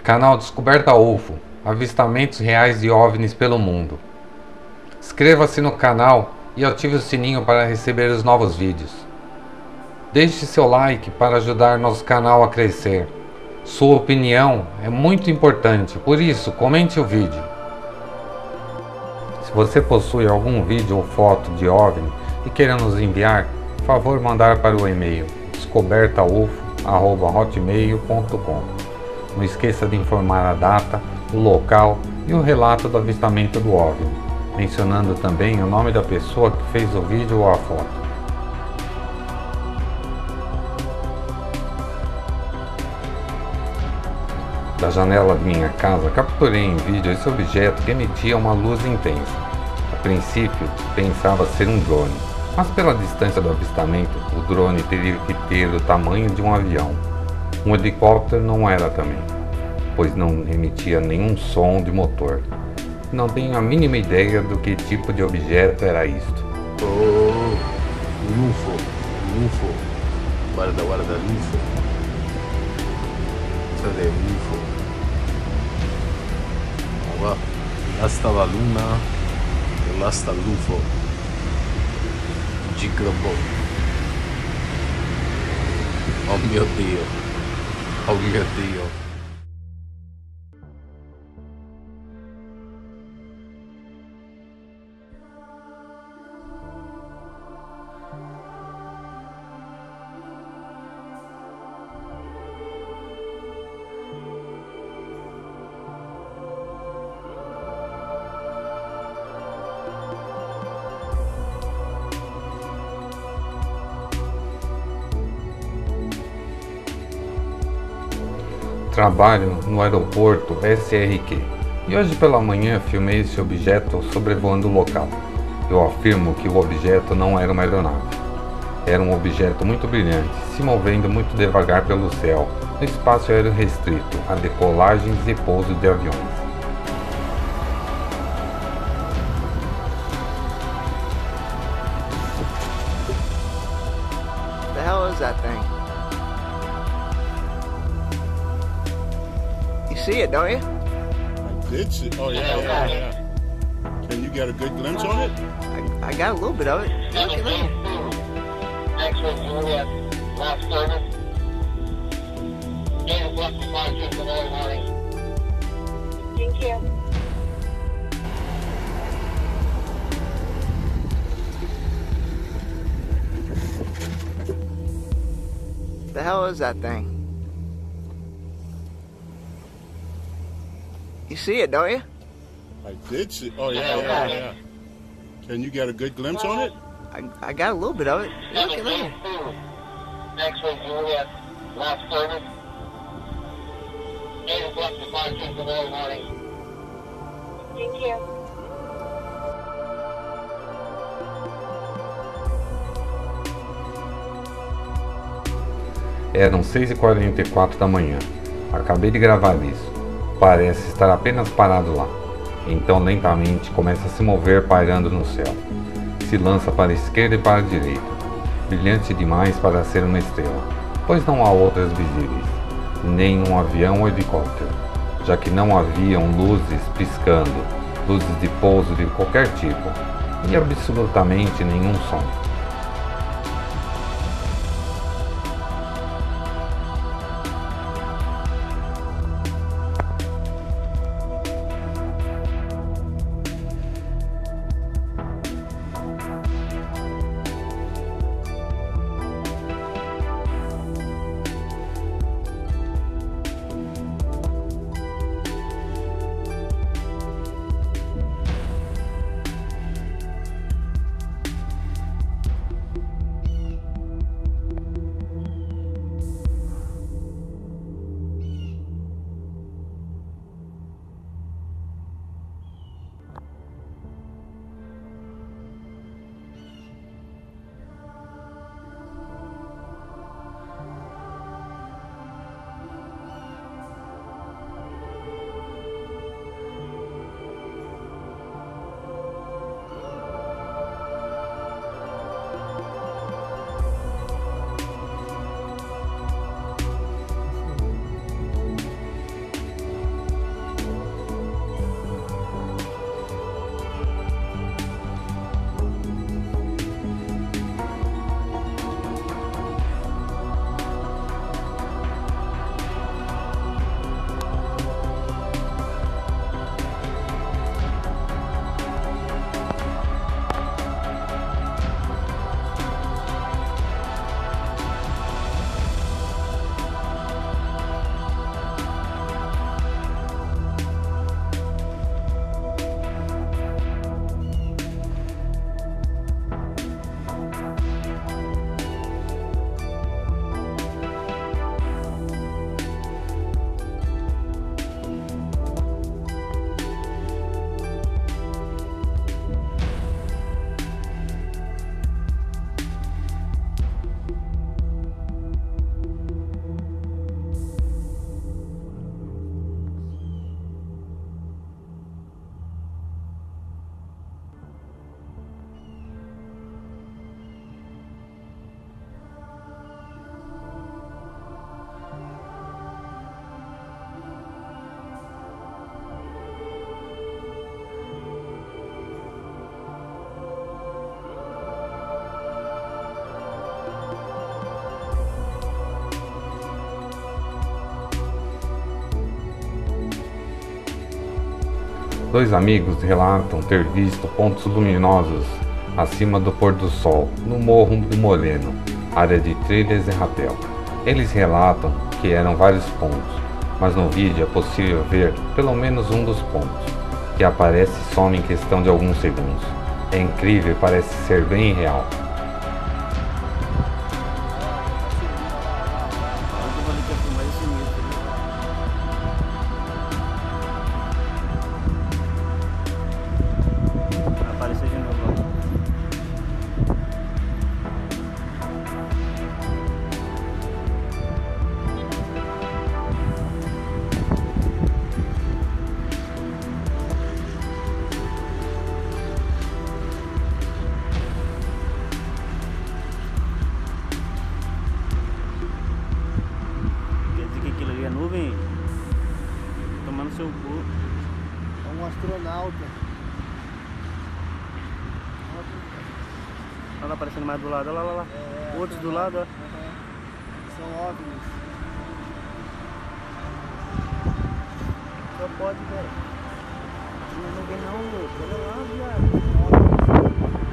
Canal Descoberta UFO, avistamentos reais de OVNIs pelo mundo. Inscreva-se no canal e ative o sininho para receber os novos vídeos. Deixe seu like para ajudar nosso canal a crescer. Sua opinião é muito importante, por isso comente o vídeo. Se você possui algum vídeo ou foto de OVNI e queira nos enviar, por favor mandar para o e-mail descobertaufo@hotmail.com. Não esqueça de informar a data, o local e o relato do avistamento do OVNI, mencionando também o nome da pessoa que fez o vídeo ou a foto. Da janela de minha casa, capturei em vídeo esse objeto que emitia uma luz intensa. A princípio, pensava ser um drone, mas pela distância do avistamento, o drone teria que ter o tamanho de um avião. Um helicóptero não era também, pois não emitia nenhum som de motor. Não tenho a mínima ideia do que tipo de objeto era isto. Oh, UFO, UFO, guarda, UFO. Cadê UFO? Ó, lá está a luna, e lá está l'UFO. Gigabon. Oh meu Deus, oh meu Deus. Trabalho no aeroporto SRQ e hoje pela manhã filmei esse objeto sobrevoando o local. Eu afirmo que o objeto não era uma aeronave. Era um objeto muito brilhante, se movendo muito devagar pelo céu, no espaço aéreo restrito a decolagens e pouso de aviões. The hell is that thing? You see it, don't you? I did see. Oh yeah. And you got a good glimpse on it? I got a little bit of it. Look at that. Actually, Juliet, last service. 8 o'clock to 5 in the early morning. Thank you. The hell is that thing? You see it, don't you? I did see. Oh yeah. And you got a good glimpse on it? I got a little bit of it. Look at that. Actually, Juliet, last service. 8 o'clock to 5 in the early morning. Thank you. Eram 6h44 da manhã. Acabei de gravar isso. Parece estar apenas parado lá. Então lentamente começa a se mover pairando no céu. Se lança para a esquerda e para a direita. Brilhante demais para ser uma estrela, pois não há outras visíveis. Nem um avião ou helicóptero, já que não haviam luzes piscando, luzes de pouso de qualquer tipo, e absolutamente nenhum som. Dois amigos relatam ter visto pontos luminosos acima do pôr do sol, no Morro do Moreno, área de trilhas e rapel. Eles relatam que eram vários pontos, mas no vídeo é possível ver pelo menos um dos pontos, que aparece e some em questão de alguns segundos. É incrível e parece ser bem real. Apareceu de novo. Quer dizer que aquilo ali é nuvem? Tomando seu cu. É um astronauta. Olha lá aparecendo mais do lado, olha lá. Outros do lado, ó. São óbvios. Só pode, velho. Não vem não, louco. Olha lá, viado.